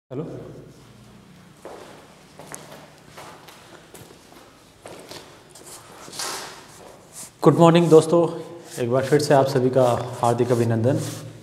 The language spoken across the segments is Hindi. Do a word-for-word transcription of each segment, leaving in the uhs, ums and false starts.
हेलो। गुड मॉर्निंग दोस्तों, एक बार फिर से आप सभी का हार्दिक अभिनंदन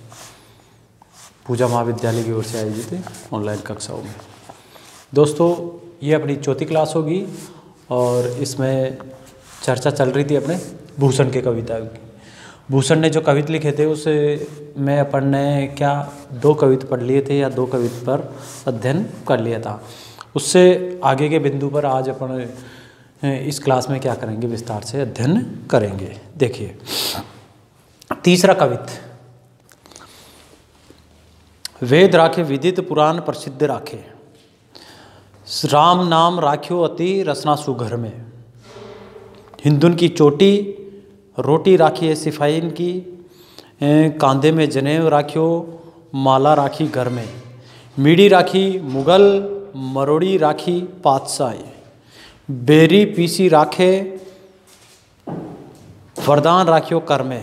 पूजा महाविद्यालय की ओर से आयोजित ऑनलाइन कक्षाओं में। दोस्तों, ये अपनी चौथी क्लास होगी और इसमें चर्चा चल रही थी अपने भूषण के कविता की। भूषण ने जो कविता लिखे थे उसे मैं अपन ने क्या दो कविता पढ़ लिए थे या दो कविता पर अध्ययन कर लिया था। उससे आगे के बिंदु पर आज अपन इस क्लास में क्या करेंगे, विस्तार से अध्ययन करेंगे। देखिए, तीसरा कविता, वेद राखे विदित पुराण प्रसिद्ध राखे, राम नाम राख्यो अति रसना सुघर में, हिंदुन की चोटी रोटी राखी है सिफाइन की, कांधे में जनेऊ राखियो माला राखी घर में, मीड़ी राखी मुगल मरोड़ी राखी पातशाही, बेरी पीसी राखे वरदान राखियो कर में,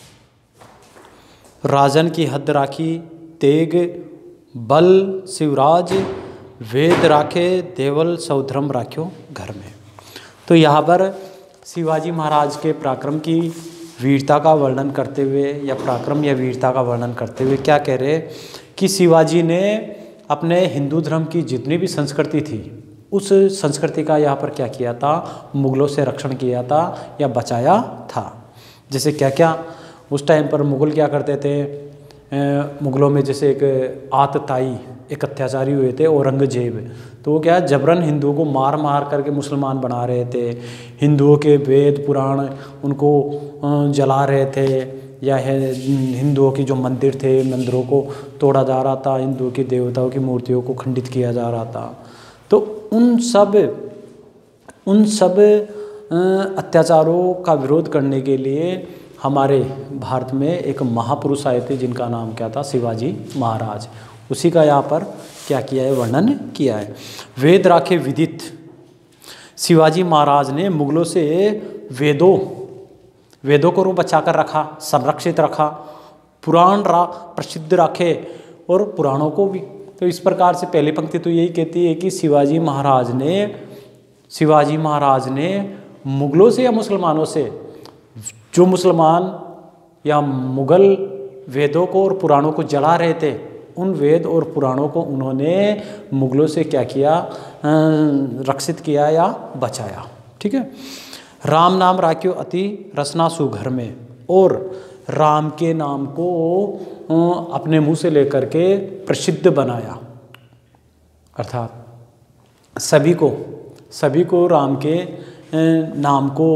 राजन की हद राखी तेग बल शिवराज, वेद राखे देवल सौधर्म राखियो घर में। तो यहाँ पर शिवाजी महाराज के पराक्रम की वीरता का वर्णन करते हुए या पराक्रम या वीरता का वर्णन करते हुए क्या कह रहे कि शिवाजी ने अपने हिंदू धर्म की जितनी भी संस्कृति थी उस संस्कृति का यहाँ पर क्या किया था, मुगलों से रक्षण किया था या बचाया था। जैसे क्या क्या उस टाइम पर मुगल क्या करते थे, मुगलों में जैसे एक आतताई एक अत्याचारी हुए थे औरंगजेब, तो वो क्या जबरन हिंदुओं को मार मार करके मुसलमान बना रहे थे, हिंदुओं के वेद पुराण उनको जला रहे थे, या हिंदुओं की जो मंदिर थे मंदिरों को तोड़ा जा रहा था, हिंदुओं की देवताओं की मूर्तियों को खंडित किया जा रहा था। तो उन सब उन सब अत्याचारों का विरोध करने के लिए हमारे भारत में एक महापुरुष आए थे जिनका नाम क्या था, शिवाजी महाराज। उसी का यहाँ पर क्या किया है, वर्णन किया है। वेद राखे विदित, शिवाजी महाराज ने मुगलों से वेदों वेदों को बचा कर रखा, संरक्षित रखा, पुराण रा प्रसिद्ध रखे और पुराणों को भी। तो इस प्रकार से पहली पंक्ति तो यही कहती है कि शिवाजी महाराज ने शिवाजी महाराज ने मुगलों से या मुसलमानों से, जो मुसलमान या मुगल वेदों को और पुराणों को जला रहे थे, उन वेद और पुराणों को उन्होंने मुगलों से क्या किया, रक्षित किया या बचाया। ठीक है। राम नाम राख्यो अति रसना सुघर में, और राम के नाम को अपने मुंह से लेकर के प्रसिद्ध बनाया, अर्थात सभी को सभी को राम के नाम को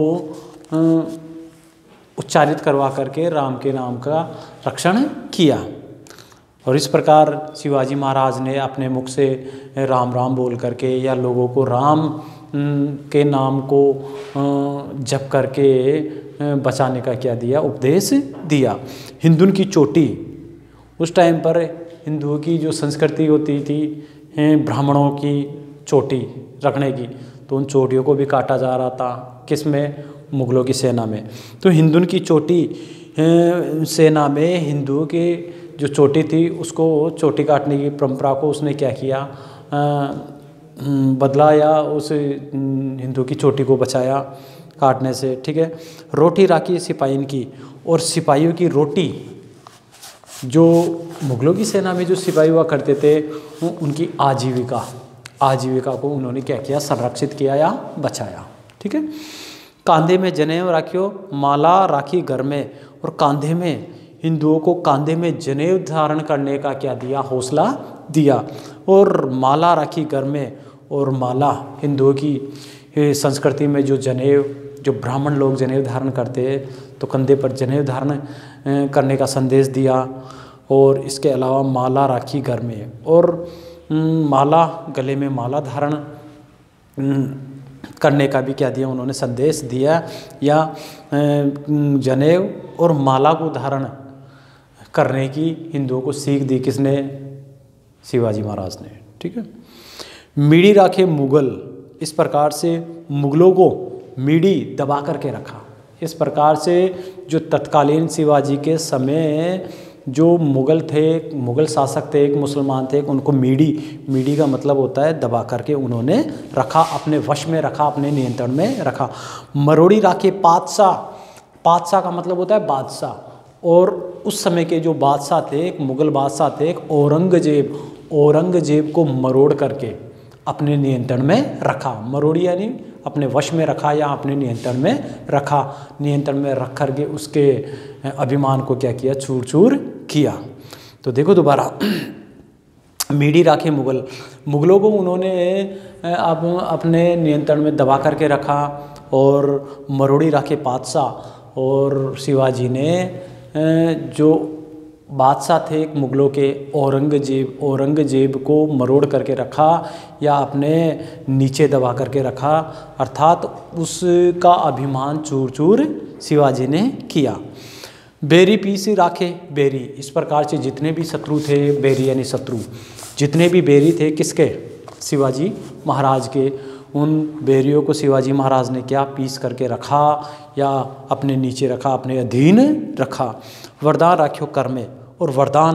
उच्चारित करवा करके राम के नाम का रक्षण किया। और इस प्रकार शिवाजी महाराज ने अपने मुख से राम राम बोल करके या लोगों को राम के नाम को जप करके बचाने का क्या दिया, उपदेश दिया। हिंदुन की चोटी, उस टाइम पर हिंदुओं की जो संस्कृति होती थी ब्राह्मणों की चोटी रखने की, तो उन चोटियों को भी काटा जा रहा था। किस में, मुगलों की सेना में। तो हिंदुन की चोटी सेना में हिंदुओं के जो चोटी थी उसको चोटी काटने की परंपरा को उसने क्या किया, बदला या उस हिंदू की चोटी को बचाया काटने से। ठीक है। रोटी राखी सिपाहीन की, और सिपाहियों की रोटी, जो मुगलों की सेना में जो सिपाही हुआ करते थे उनकी आजीविका आजीविका को उन्होंने क्या किया, संरक्षित किया या बचाया। ठीक है। कांधे में जनेऊ राखियो माला राखी घर में, और कांधे में हिंदुओं को कांधे में जनेऊ धारण करने का क्या दिया, हौसला दिया, और माला राखी घर में। और माला हिंदुओं की संस्कृति में जो जनेऊ, जो ब्राह्मण लोग जनेऊ धारण करते हैं, तो कंधे पर जनेऊ धारण करने का संदेश दिया। और इसके अलावा माला राखी घर में, और माला गले में माला धारण करने का भी क्या दिया, उन्होंने संदेश दिया। या जनेऊ और माला को धारण करने की हिंदुओं को सीख दी किसने, शिवाजी महाराज ने। ठीक है। मीड़ी राखे मुगल, इस प्रकार से मुगलों को मीड़ी दबा करके रखा। इस प्रकार से जो तत्कालीन शिवाजी के समय जो मुग़ल थे, मुग़ल शासक थे, एक मुसलमान थे, उनको मीडी मीडी का मतलब होता है दबा करके उन्होंने रखा, अपने वश में रखा, अपने नियंत्रण में रखा। मरोड़ी राखे पातशाह, पातशाह का मतलब होता है बादशाह, और उस समय के जो बादशाह थे, एक मुग़ल बादशाह थे, एक औरंगजेब, औरंगजेब को मरोड़ करके अपने नियंत्रण में रखा। मरोड़ी यानी अपने वश में रखा या अपने नियंत्रण में रखा, नियंत्रण में रख करके उसके अभिमान को क्या किया, चूर चूर किया। तो देखो दोबारा, मीडी राखे मुग़ल, मुग़लों को उन्होंने अब अपने नियंत्रण में दबा करके रखा, और मरोड़ी राखे पातशाह, और शिवाजी ने जो बादशाह थे एक मुग़लों के, औरंगजेब, औरंगजेब को मरोड़ करके रखा या अपने नीचे दबा करके रखा, अर्थात उसका अभिमान चूर चूर शिवाजी ने किया। बेरी पीसी राखे बेरी, इस प्रकार से जितने भी शत्रु थे, बेरी यानी शत्रु, जितने भी बेरी थे किसके, शिवाजी महाराज के, उन बेरियों को शिवाजी महाराज ने क्या, पीस करके रखा या अपने नीचे रखा, अपने अधीन रखा। वरदान राख्यो कर में, और वरदान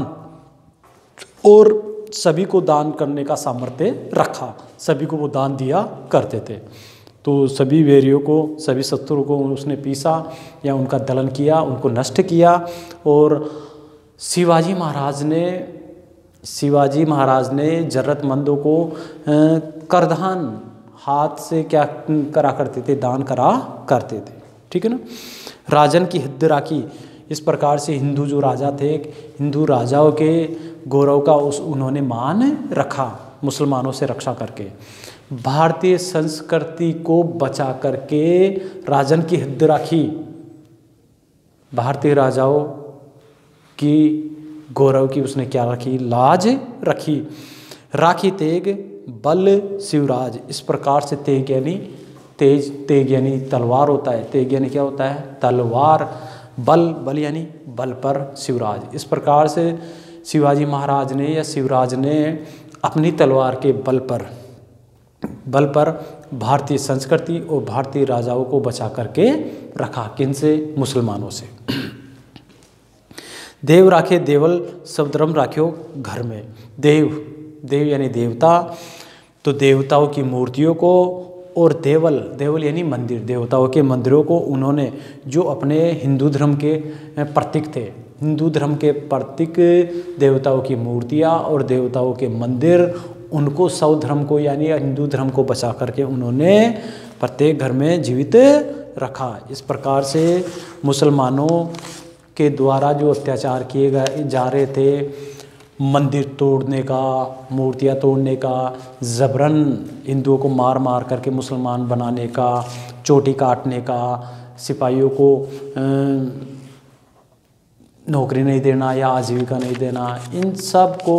और सभी को दान करने का सामर्थ्य रखा, सभी को वो दान दिया करते थे। तो सभी बेरियों को, सभी शत्रु को उसने पीसा या उनका दलन किया, उनको नष्ट किया। और शिवाजी महाराज ने शिवाजी महाराज ने ज़रूरतमंदों को करदान हाथ से क्या करा करते थे, दान करा करते थे, ठीक है ना। राजन की हद राखी, इस प्रकार से हिंदू जो राजा थे, हिंदू राजाओं के गौरव का उस उन्होंने मान रखा, मुसलमानों से रक्षा करके। भारतीय संस्कृति को बचा करके राजन की हद राखी, भारतीय राजाओं की गौरव की उसने क्या रखी, लाज रखी। राखी तेग बल शिवराज, इस प्रकार से तेग यानी तेज, तेग यानी तलवार होता है, तेग यानी क्या होता है, तलवार, बल, बल यानी बल पर शिवराज। इस प्रकार से शिवाजी महाराज ने या शिवराज ने अपनी तलवार के बल पर बल पर भारतीय संस्कृति और भारतीय राजाओं को बचा करके रखा, किनसे, मुसलमानों से। देव राखे देवल सब धर्म राख्यो घर में, देव, देव यानी देवता, तो देवताओं की मूर्तियों को, और देवल, देवल यानी मंदिर, देवताओं के मंदिरों को उन्होंने, जो अपने हिंदू धर्म के प्रतीक थे, हिंदू धर्म के प्रतीक देवताओं की मूर्तियाँ और देवताओं के मंदिर, उनको सौ धर्म को यानी हिंदू धर्म को बचा करके उन्होंने प्रत्येक घर में जीवित रखा। इस प्रकार से मुसलमानों के द्वारा जो अत्याचार किए गए जा रहे थे, मंदिर तोड़ने का, मूर्तियाँ तोड़ने का, जबरन हिंदुओं को मार मार करके मुसलमान बनाने का, चोटी काटने का, सिपाहियों को नौकरी नहीं देना या आजीविका नहीं देना, इन सब को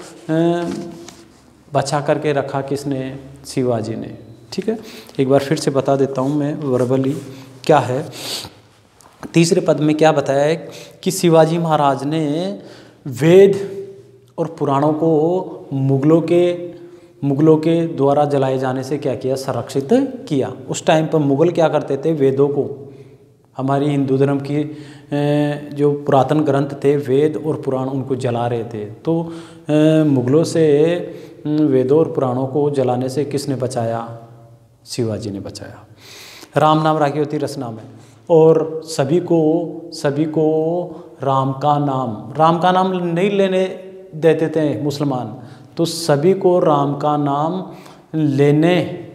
बचा करके रखा किसने, शिवाजी ने, ठीक है। एक बार फिर से बता देता हूँ मैं वर्बली क्या है। तीसरे पद में क्या बताया है कि शिवाजी महाराज ने वेद और पुराणों को मुगलों के मुगलों के द्वारा जलाए जाने से क्या किया, संरक्षित किया। उस टाइम पर मुगल क्या करते थे, वेदों को, हमारी हिंदू धर्म की जो पुरातन ग्रंथ थे, वेद और पुराण, उनको जला रहे थे। तो मुगलों से वेदों और पुराणों को जलाने से किसने बचाया, शिवाजी ने बचाया। राम नाम राखी होती रसना में, और सभी को सभी को राम का नाम राम का नाम नहीं लेने देते थे मुसलमान, तो सभी को राम का नाम लेने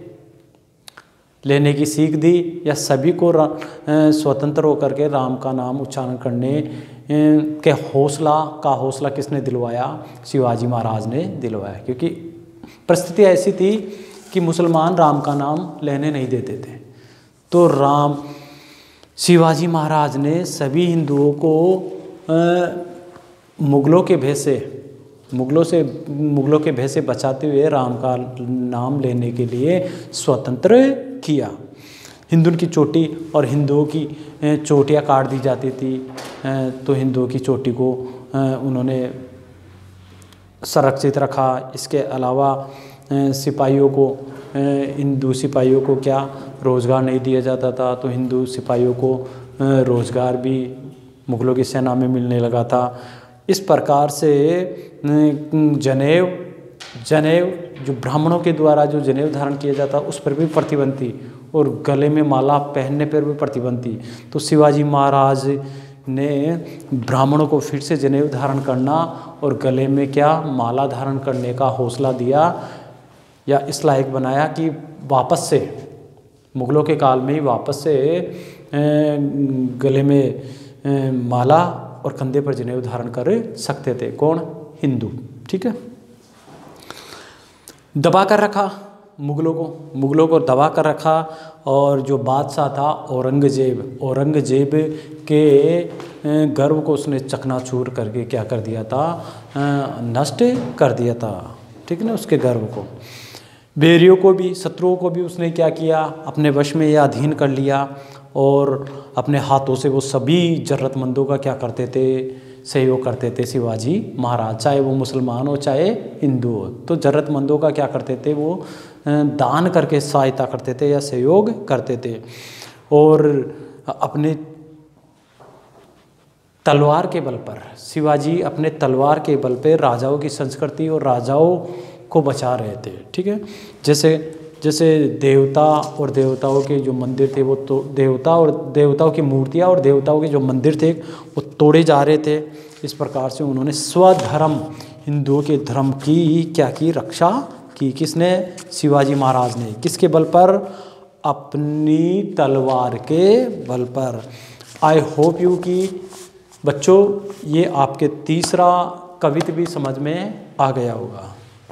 लेने की सीख दी, या सभी को स्वतंत्र होकर के राम का नाम उच्चारण करने के हौसला का हौसला किसने दिलवाया, शिवाजी महाराज ने दिलवाया। क्योंकि परिस्थिति ऐसी थी कि मुसलमान राम का नाम लेने नहीं देते थे, तो राम शिवाजी महाराज ने सभी हिंदुओं को मुगलों के भेष से मुगलों से मुगलों के भेष से बचाते हुए राम का नाम लेने के लिए स्वतंत्र किया। हिंदुओं की चोटी और हिंदुओं की चोटियाँ काट दी जाती थी, तो हिंदुओं की चोटी को उन्होंने संरक्षित रखा। इसके अलावा सिपाहियों को हिंदू सिपाहियों को क्या रोज़गार नहीं दिया जाता था, तो हिंदू सिपाहियों को रोज़गार भी मुग़लों की सेना में मिलने लगा था। इस प्रकार से जनेऊ जनेऊ जो ब्राह्मणों के द्वारा जो जनेऊ धारण किया जाता उस पर भी प्रतिबंध थी, और गले में माला पहनने पर भी प्रतिबंध थी। तो शिवाजी महाराज ने ब्राह्मणों को फिर से जनेऊ धारण करना और गले में क्या माला धारण करने का हौसला दिया, या इस लायक बनाया कि वापस से मुग़लों के काल में ही वापस से गले में माला और कंधे पर जनेऊ धारण कर सकते थे। कौन? हिंदू। ठीक है, दबा कर रखा मुग़लों को मुग़लों को दबा कर रखा। और जो बादशाह था औरंगजेब औरंगजेब के गर्व को उसने चकनाचूर करके क्या कर दिया था, नष्ट कर दिया था। ठीक है ना, उसके गर्व को, बैरियों को भी, शत्रुओं को भी उसने क्या किया, अपने वश में या अधीन कर लिया, और अपने हाथों से वो सभी ज़रूरतमंदों का क्या करते थे, सहयोग करते थे शिवाजी महाराज, चाहे वो मुसलमान हो चाहे हिंदू हो। तो ज़रूरतमंदों का क्या करते थे, वो दान करके सहायता करते थे या सहयोग करते थे। और अपने तलवार के बल पर शिवाजी अपने तलवार के बल पर राजाओं की संस्कृति और राजाओं को बचा रहे थे। ठीक है, जैसे जैसे देवता और देवताओं के जो मंदिर थे वो तो देवता और देवताओं की मूर्तियाँ और देवताओं के जो मंदिर थे वो तोड़े जा रहे थे। इस प्रकार से उन्होंने स्वधर्म, हिंदुओं के धर्म की क्या की, रक्षा की। किसने? शिवाजी महाराज ने। किसके बल पर? अपनी तलवार के बल पर। आई होप यू कि बच्चों ये आपके तीसरा कविता भी समझ में आ गया होगा।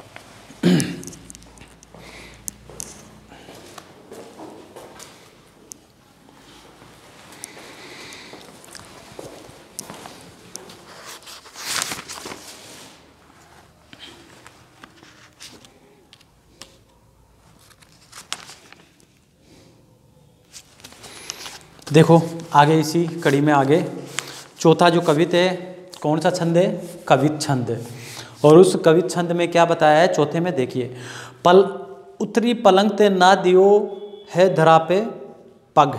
देखो आगे इसी कड़ी में आगे चौथा जो कवित है, कौन सा छंद है? कवित छंद। और उस कवित छंद में क्या बताया है चौथे में, देखिए, पल उतरी पलंग ते ना दियो है धरा पे पग,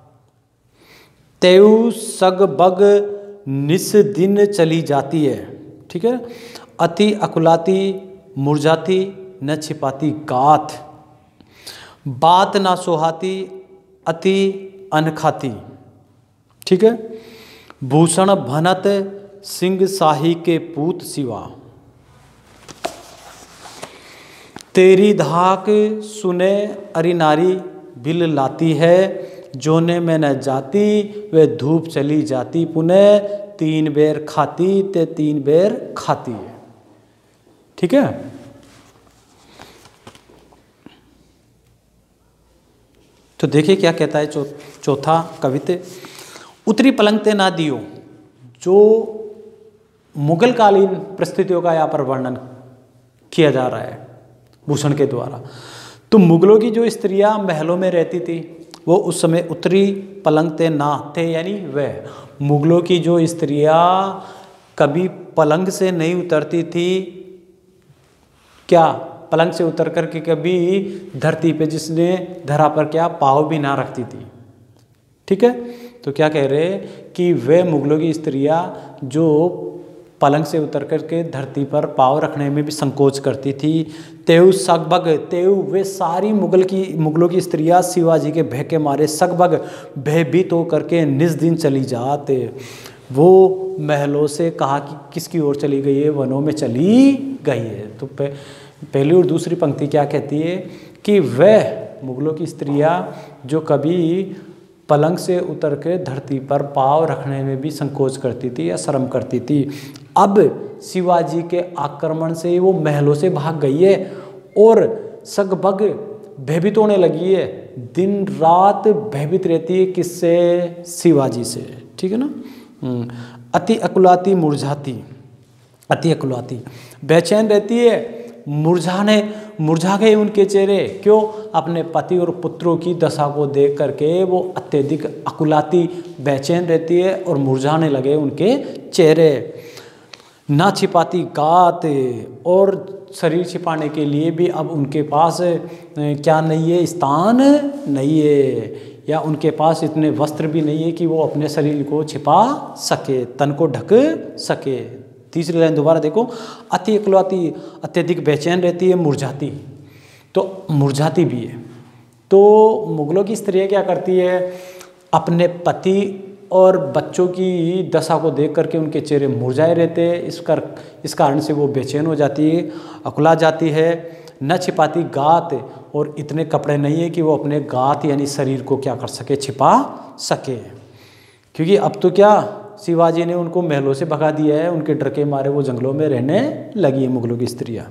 तेऊ सग बग निस दिन चली जाती है। ठीक है, अति अकुलाती मुरझाती न छिपाती गाथ, बात ना सोहाती अति अनखाती। ठीक है, भूषण भनत सिंह शाही के पूत सिवा, तेरी धाक सुने अरि नारी बिल लाती है, जोने में न जाती वे धूप चली जाती, पुनः तीन बेर खाती ते तीन बेर खाती है। ठीक है, तो देखिए क्या कहता है चौ, चौथा कविते, उतरी पलंग ते ना दियो, जो मुगल कालीन परिस्थितियों का यहाँ पर वर्णन किया जा रहा है भूषण के द्वारा। तो मुगलों की जो स्त्रियां महलों में रहती थी वो उस समय उतरी पलंग ते ना थे, यानी वह मुगलों की जो स्त्रियां कभी पलंग से नहीं उतरती थी, क्या पलंग से उतर करके कभी धरती पे, जिसने धरा पर क्या पाँव भी ना रखती थी। ठीक है, तो क्या कह रहे कि वे मुगलों की स्त्रियां जो पलंग से उतर करके धरती पर पाँव रखने में भी संकोच करती थी, तेऊ सगबग, तेऊ वे सारी मुगल की मुगलों की स्त्रियां शिवाजी के भय के मारे सगबग भयभीत हो करके निज दिन चली जाते। वो महलों से कहा कि किसकी ओर चली गई है, वनों में चली गई है। तो पहली और दूसरी पंक्ति क्या कहती है कि वह मुगलों की स्त्रियां जो कभी पलंग से उतर के धरती पर पाँव रखने में भी संकोच करती थी या शर्म करती थी, अब शिवाजी के आक्रमण से वो महलों से भाग गई है और सगबग भयभीत होने लगी है, दिन रात भयभीत रहती है। किससे? शिवाजी से। ठीक है ना। अति अकुलाती मुरझाती, अति अकुलाती बेचैन रहती है, मुरझाने मुरझा गए उनके चेहरे। क्यों? अपने पति और पुत्रों की दशा को देख करके वो अत्यधिक अकुलाती बेचैन रहती है और मुरझाने लगे उनके चेहरे। ना छिपाती गात, और शरीर छिपाने के लिए भी अब उनके पास क्या नहीं है, स्थान नहीं है, या उनके पास इतने वस्त्र भी नहीं है कि वो अपने शरीर को छिपा सके, तन को ढक सके। तीसरी लाइन दोबारा देखो, अति इकलौती, अत्यधिक बेचैन रहती है, मुरझाती, तो मुरझाती भी है। तो मुगलों की स्त्रियाँ क्या करती है, अपने पति और बच्चों की दशा को देख करके उनके चेहरे मुरझाए रहते हैं, इस कर इस कारण से वो बेचैन हो जाती है, अकुला जाती है, न छिपाती गात, और इतने कपड़े नहीं है कि वो अपने गात यानी शरीर को क्या कर सके, छिपा सके। क्योंकि अब तो क्या शिवाजी ने उनको महलों से भगा दिया है, उनके डर के मारे वो जंगलों में रहने लगी है मुगलों की स्त्रियाँ।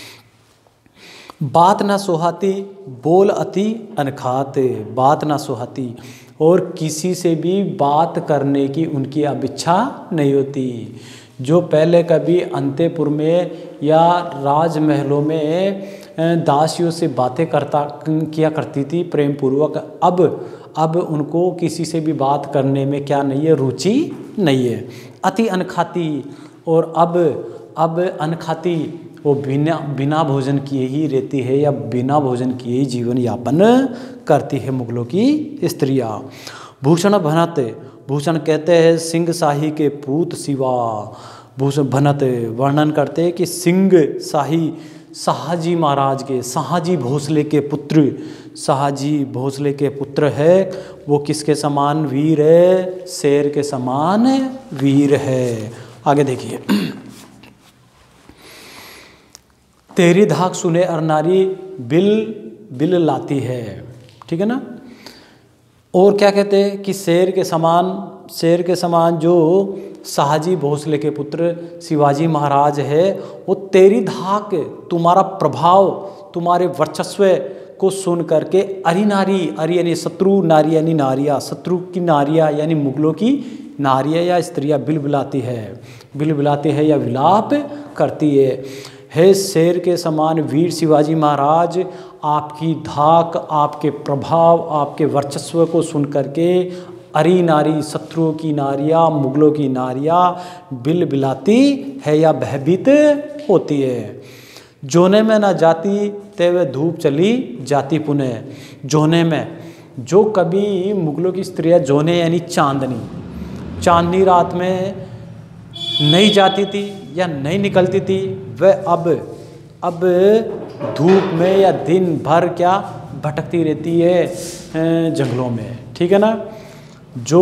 बात ना सुहाती, बोल अति अनखाते, बात ना सुहाती, और किसी से भी बात करने की उनकी अब इच्छा नहीं होती। जो पहले कभी अंतपुर में या राजमहलों में दासियों से बातें करता किया करती थी प्रेम पूर्वक, अब अब उनको किसी से भी बात करने में क्या नहीं है, रुचि नहीं है। अति अनखाती, और अब अब अनखाती, वो बिना बिना भोजन किए ही रहती है या बिना भोजन किए ही जीवन यापन करती है मुगलों की स्त्रियाँ। भूषण भनत, भूषण कहते हैं सिंह शाही के पूत शिवा। भूषण भनत वर्णन करते हैं कि सिंह शाही शाहजी महाराज के, शाहजी भोसले के पुत्र, शाहजी भोसले के पुत्र है, वो किसके समान वीर है, शेर के समान वीर है। आगे देखिए, तेरी धाक सुने अरनारी बिल बिल लाती है, ठीक है ना। और क्या कहते हैं कि शेर के समान, शेर के समान जो शाहजी भोसले के पुत्र शिवाजी महाराज है, वो तेरी धाक, तुम्हारा प्रभाव, तुम्हारे वर्चस्व को सुन करके अरि नारी, अरि यानी शत्रु, नारी यानी नारियाँ, शत्रु की नारियाँ यानी मुगलों की नारियाँ या स्त्रियाँ बिलबिलाती है, बिलबिलाती है या विलाप करती है। हे शेर के समान वीर शिवाजी महाराज, आपकी धाक, आपके प्रभाव, आपके वर्चस्व को सुन करके अरि नारी, शत्रुओं की नारियाँ, मुगलों की नारियाँ बिलबिलाती है या भयभीत होती है। जोने में न जाती तेवे धूप चली जाती पुनः, जोने में, जो कभी मुगलों की स्त्रियाँ जोने यानी चांदनी, चांदनी रात में नहीं जाती थी या नहीं निकलती थी, वह अब अब धूप में या दिन भर क्या भटकती रहती है जंगलों में, ठीक है ना। जो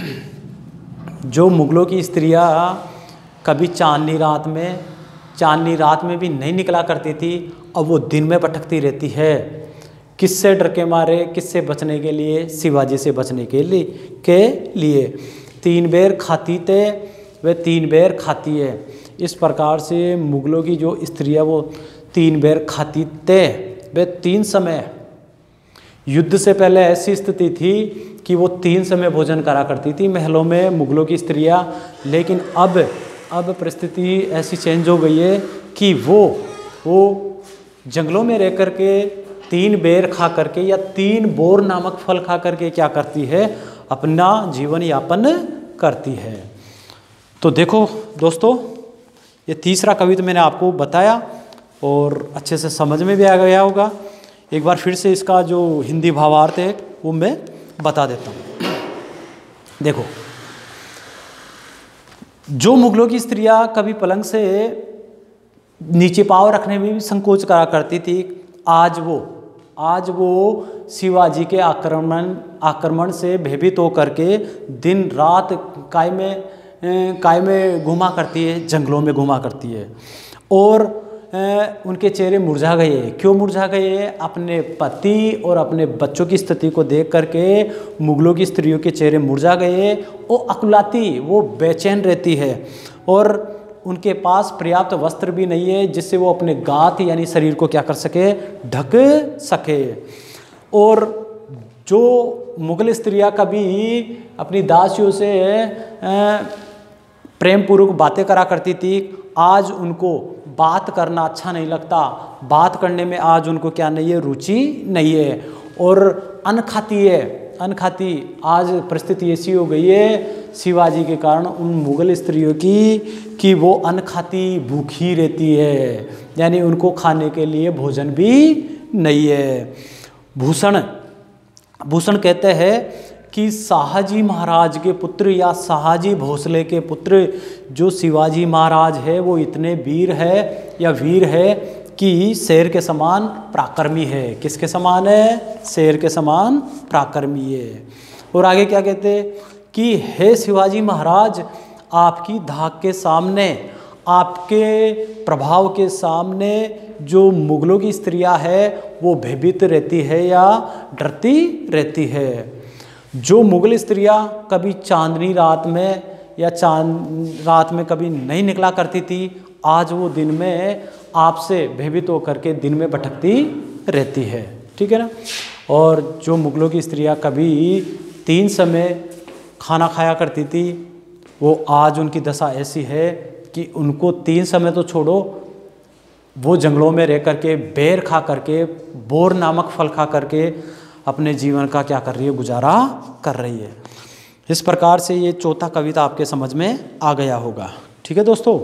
जो मुगलों की स्त्रियाँ कभी चांदनी रात में चांदनी रात में भी नहीं निकला करती थी, अब वो दिन में भटकती रहती है। किससे डर के मारे, किससे बचने के लिए, शिवाजी से बचने के लिए के लिए तीन बेर खाती थे, वे तीन बेर खाती है। इस प्रकार से मुगलों की जो स्त्रियाँ वो तीन बेर खाती थे, वे तीन समय, युद्ध से पहले ऐसी स्थिति थी कि वो तीन समय भोजन करा करती थी महलों में मुगलों की स्त्रियाँ, लेकिन अब अब परिस्थिति ऐसी चेंज हो गई है कि वो वो जंगलों में रह कर के तीन बेर खा करके या तीन बोर नामक फल खा करके क्या करती है, अपना जीवन यापन करती है। तो देखो दोस्तों, ये तीसरा कविता मैंने आपको बताया और अच्छे से समझ में भी आ गया होगा। एक बार फिर से इसका जो हिंदी भावार्थ है वो मैं बता देता हूँ। देखो, जो मुगलों की स्त्रियाँ कभी पलंग से नीचे पाँव रखने में भी संकोच करा करती थी, आज वो आज वो शिवाजी के आक्रमण आक्रमण से भयभीत होकर के दिन रात काय में काय में घुमा करती है, जंगलों में घुमा करती है। और उनके चेहरे मुरझा गए। क्यों मुरझा गए? अपने पति और अपने बच्चों की स्थिति को देख करके मुगलों की स्त्रियों के चेहरे मुरझा गए। वो अकुलाती, वो बेचैन रहती है और उनके पास पर्याप्त वस्त्र भी नहीं है जिससे वो अपने गात यानी शरीर को क्या कर सके, ढक सके। और जो मुगल स्त्रियां कभी अपनी दासियों से प्रेम पूर्वक बातें करा करती थी, आज उनको बात करना अच्छा नहीं लगता, बात करने में आज उनको क्या नहीं है, रुचि नहीं है और अनखाती है अनखाती आज परिस्थिति ऐसी हो गई है शिवाजी के कारण उन मुगल स्त्रियों की कि वो अनखाती भूखी रहती है, यानी उनको खाने के लिए भोजन भी नहीं है। भूषण भूषण कहते हैं कि शाहजी महाराज के पुत्र या शाहजी भोसले के पुत्र जो शिवाजी महाराज है वो इतने वीर है या वीर है कि शेर के समान पराक्रमी है। किसके समान है? शेर के समान पराक्रमी है। और आगे क्या कहते हैं कि हे शिवाजी महाराज, आपकी धाक के सामने, आपके प्रभाव के सामने जो मुगलों की स्त्रियां है वो भयभीत रहती है या डरती रहती है। जो मुगल स्त्रियां कभी चांदनी रात में या चांद रात में कभी नहीं निकला करती थी, आज वो दिन में आपसे भयभीत होकर के दिन में भटकती रहती है। ठीक है ना। और जो मुगलों की स्त्रियां कभी तीन समय खाना खाया करती थी, वो आज उनकी दशा ऐसी है कि उनको तीन समय तो छोड़ो, वो जंगलों में रह करके बेर खा करके, बोर नामक फल खा करके अपने जीवन का क्या कर रही है? गुजारा कर रही है। इस प्रकार से ये चौथा कविता आपके समझ में आ गया होगा। ठीक है दोस्तों।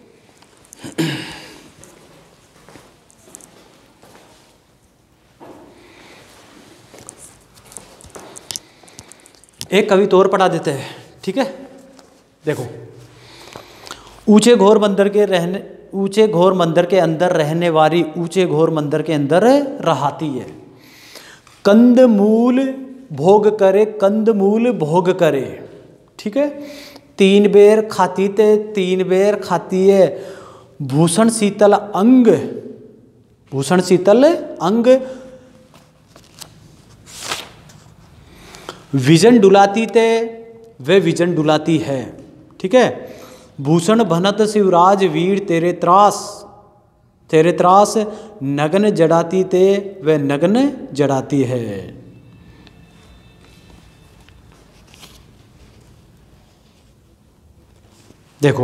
एक कविता और पढ़ा देते हैं। ठीक है, देखो। ऊंचे घोर मंदिर के रहने ऊंचे घोर मंदिर के अंदर रहने वाली ऊंचे घोर मंदिर के अंदर रहाती है। कंदमूल भोग करे, कंदमूल भोग करे। ठीक है। तीन बेर खाती ते तीन बेर खाती है। भूषण शीतल अंग, भूषण शीतल अंग, विजन डुलाती ते वे विजन डुलाती है। ठीक है। भूषण भनत शिवराज वीर तेरे त्रास, तेरे त्रास नग्न जड़ाती ते वे नग्न जड़ाती है। देखो,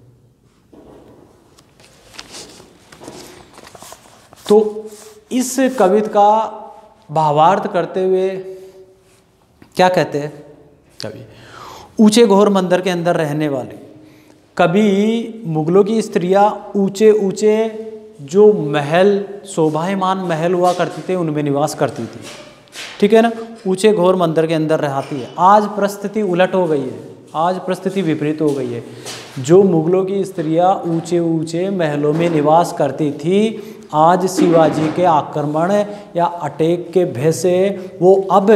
तो इस कविता का भावार्थ करते हुए क्या कहते हैं कवि? ऊंचे घोर मंदिर के अंदर रहने वाले, कभी मुगलों की स्त्रियां ऊंचे ऊंचे जो महल, शोभायमान महल हुआ करते थे, उनमें निवास करती थी। ठीक है ना। ऊंचे घोर मंदिर के अंदर रहती है। आज परिस्थिति उलट हो गई है, आज परिस्थिति विपरीत हो गई है। जो मुगलों की स्त्रियां ऊंचे ऊंचे महलों में निवास करती थी, आज शिवाजी के आक्रमण या अटैक के भय से वो अब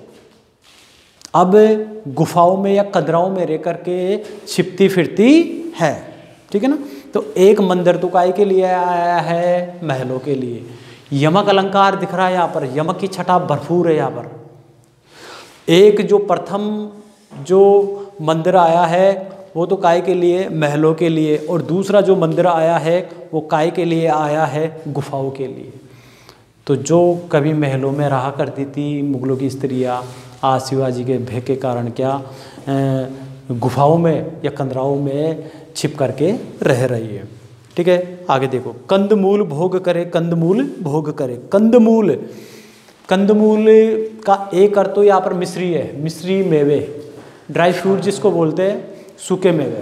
अब गुफाओं में या कदराओं में रह करके छिपती फिरती है। ठीक है ना। तो एक मंदिर तो काय के लिए आया है? महलों के लिए। यमक अलंकार दिख रहा है यहाँ पर, यमक की छटा भरपूर है यहाँ पर। एक जो प्रथम जो मंदिर आया है वो तो काय के लिए? महलों के लिए। और दूसरा जो मंदिर आया है वो काय के लिए आया है? गुफाओं के लिए। तो जो कभी महलों में रहा करती थी मुगलों की स्त्रियाँ, आज शिवाजी के भय के कारण क्या गुफाओं में या कंदराओं में छिप करके रह रही है। ठीक है। आगे देखो। कंदमूल भोग करे, कंदमूल भोग करे। कंदमूल, कंदमूल का एक अर्थ तो यहाँ पर मिश्री है, मिश्री मेवे, ड्राई फ्रूट जिसको बोलते हैं, सूखे मेवे।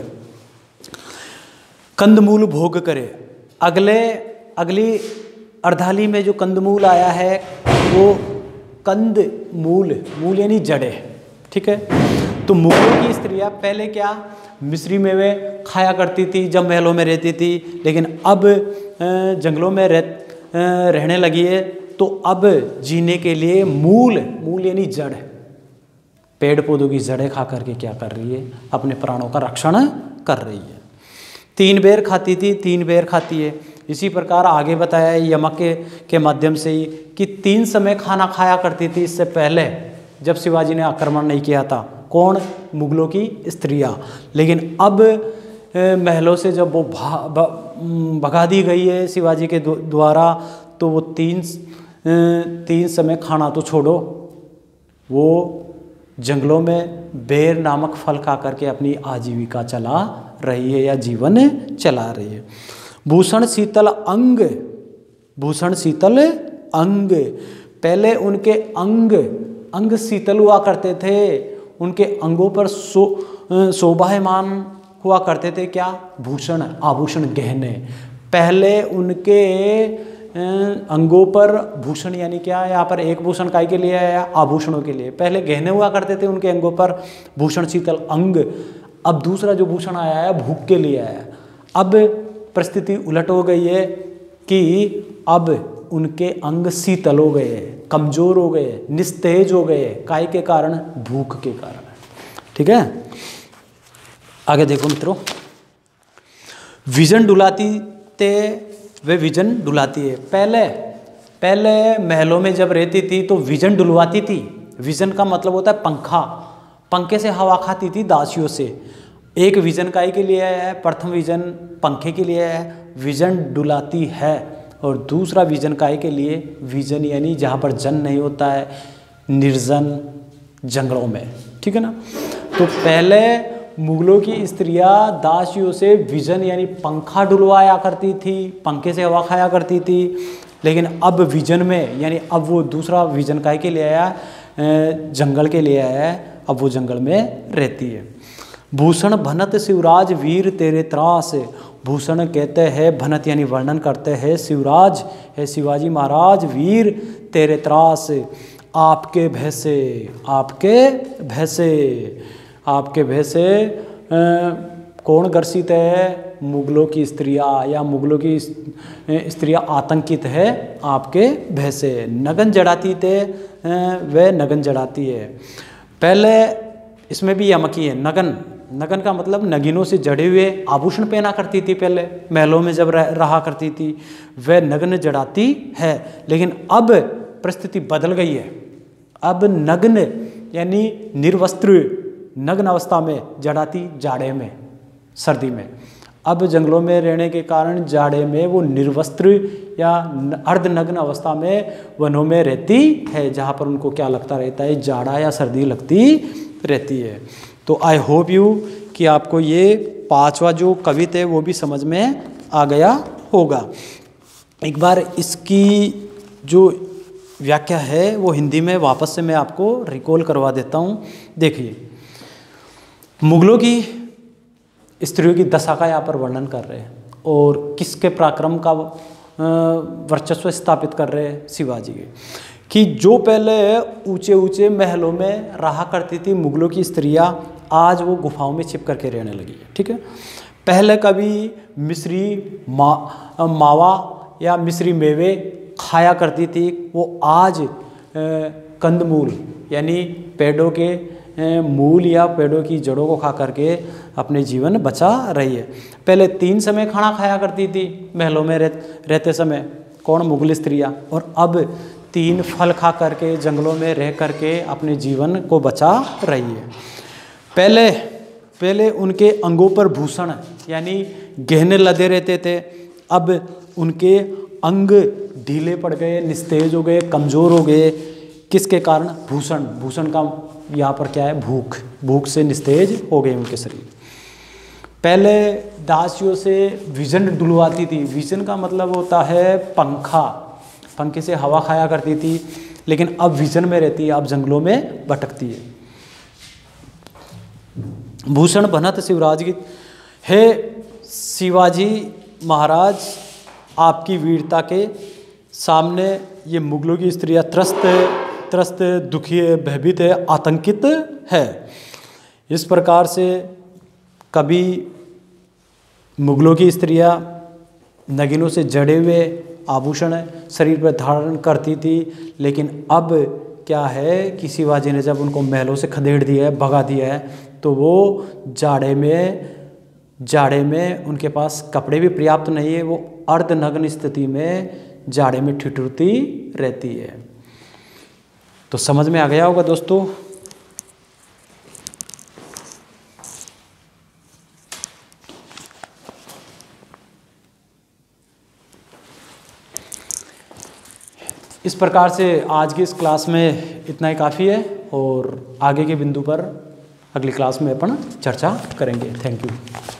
कंदमूल भोग करे। अगले अगली अर्धाली में जो कंदमूल आया है वो कंद मूल, मूल यानी जड़े। ठीक है। तो मुगलों की स्त्रियां पहले क्या मिश्री मेवे खाया करती थी जब महलों में रहती थी, लेकिन अब जंगलों में रह रहने लगी है, तो अब जीने के लिए मूल, मूल यानी जड़, पेड़ पौधों की जड़ें खा करके क्या कर रही है? अपने प्राणों का रक्षण कर रही है। तीन बेर खाती थी, तीन बेर खाती है। इसी प्रकार आगे बताया यमक के, के माध्यम से ही कि तीन समय खाना खाया करती थी इससे पहले, जब शिवाजी ने आक्रमण नहीं किया था। कौन? मुगलों की स्त्रियां। लेकिन अब महलों से जब वो भगा दी गई है शिवाजी के द्वारा, तो वो तीन तीन समय खाना तो छोड़ो, वो जंगलों में बेर नामक फल खा करके अपनी आजीविका चला रही है या जीवन चला रही है। भूषण शीतल अंग, भूषण शीतल अंग, पहले उनके अंग अंग शीतल हुआ करते थे, उनके अंगों पर शो शोभायमान हुआ करते थे क्या? भूषण, आभूषण, गहने। पहले उनके अंगों पर भूषण यानी क्या, यहाँ पर एक भूषण काय के लिए है, आभूषणों के लिए। पहले गहने हुआ करते थे उनके अंगों पर, भूषण शीतल अंग। अब दूसरा जो भूषण आया है भूख के लिए आया है। अब परिस्थिति उलट हो गई है कि अब उनके अंग शीतल हो गए, कमजोर हो गए, निस्तेज हो गए, काय के कारण, भूख के कारण। ठीक है, आगे देखो मित्रों, विजन डुलाती ते वे विजन डुलाती है। पहले पहले महलों में जब रहती थी तो विजन डुलवाती थी। विजन का मतलब होता है पंखा, पंखे से हवा खाती थी दासियों से। एक विजन काय के लिए है, प्रथम विजन पंखे के लिए है, विजन डुलाती है। और दूसरा विजन काय के लिए, विजन यानी जहाँ पर जन नहीं होता है, निर्जन जंगलों में। ठीक है ना। तो पहले मुगलों की स्त्रियां दासियों से विजन यानी पंखा डुलवाया करती थी, पंखे से हवा खाया करती थी। लेकिन अब विजन में यानी अब वो दूसरा विजन काय के लिए आया, जंगल के लिए आया है, अब वो जंगल में रहती है। भूषण भनत शिवराज वीर तेरे त्रास। भूषण कहते हैं, भनत यानी वर्णन करते हैं, शिवराज है शिवाजी महाराज, वीर तेरे त्रास, आपके भैसे, आपके भैसे, आपके भैसे कौन ग्रसित है, मुगलों की स्त्रियां या मुगलों की स्त्रियां आतंकित है आपके भैसे। नगन जड़ाती थे, वह नगन जड़ाती है। पहले इसमें भी यमकी है, नगन, नगन का मतलब नगीनों से जड़े हुए आभूषण पहना करती थी पहले महलों में जब रह, रहा करती थी, वह नग्न जड़ाती है। लेकिन अब परिस्थिति बदल गई है, अब नग्न यानी निर्वस्त्र, नग्न अवस्था में जड़ाती जाड़े में, सर्दी में। अब जंगलों में रहने के कारण जाड़े में वो निर्वस्त्र या अर्धनग्न अवस्था में वनों में रहती है, जहाँ पर उनको क्या लगता रहता है, जाड़ा या सर्दी लगती रहती है। तो आई होप यू कि आपको ये पांचवा जो कविता है वो भी समझ में आ गया होगा। एक बार इसकी जो व्याख्या है वो हिंदी में वापस से मैं आपको रिकॉल करवा देता हूँ। देखिए, मुगलों की स्त्रियों की दशा का यहाँ पर वर्णन कर रहे हैं और किसके पराक्रम का वर्चस्व स्थापित कर रहे हैं, शिवाजी के। कि जो पहले ऊंचे ऊंचे महलों में रहा करती थी मुगलों की स्त्रियां, आज वो गुफाओं में छिप करके रहने लगी है। ठीक है, पहले कभी मिस्री मा, मावा या मिस्री मेवे खाया करती थी, वो आज कंदमूल यानी पेड़ों के मूल या पेड़ों की जड़ों को खा करके अपने जीवन बचा रही है। पहले तीन समय खाना खाया करती थी महलों में रह, रहते समय, कौन, मुगल स्त्रियां, और अब तीन फल खा करके जंगलों में रह करके अपने जीवन को बचा रही है। पहले पहले उनके अंगों पर भूषण यानी गहने लदे रहते थे, अब उनके अंग ढीले पड़ गए, निस्तेज हो गए, कमज़ोर हो गए। किसके कारण, भूषण, भूषण का यहाँ पर क्या है, भूख, भूख से निस्तेज हो गए उनके शरीर। पहले दासियों से विजन डुलवाती थी, विजन का मतलब होता है पंखा, पंखे से हवा खाया करती थी, लेकिन अब विजन में रहती है, अब जंगलों में भटकती है। भूषण भनत शिवराज की है, शिवाजी महाराज आपकी वीरता के सामने ये मुगलों की स्त्रियां त्रस्त त्रस्त दुखी है, भयभीत है, आतंकित है। इस प्रकार से कभी मुगलों की स्त्रियां नगीनों से जड़े हुए आभूषण शरीर पर धारण करती थी, लेकिन अब क्या है कि शिवाजी ने जब उनको महलों से खदेड़ दिया है, भगा दिया है, तो वो जाड़े में जाड़े में उनके पास कपड़े भी पर्याप्त नहीं है, वो अर्धनग्न स्थिति में जाड़े में ठिठुरती रहती है। तो समझ में आ गया होगा दोस्तों। इस प्रकार से आज की इस क्लास में इतना ही काफ़ी है, और आगे के बिंदु पर अगली क्लास में अपन चर्चा करेंगे। Thank you.